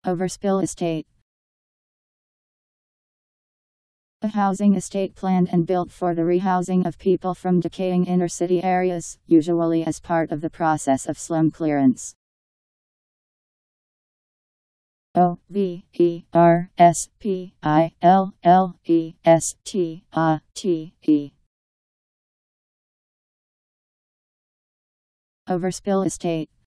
Overspill estate. A housing estate planned and built for the rehousing of people from decaying inner city areas, usually as part of the process of slum clearance. Overspill estate. Overspill estate.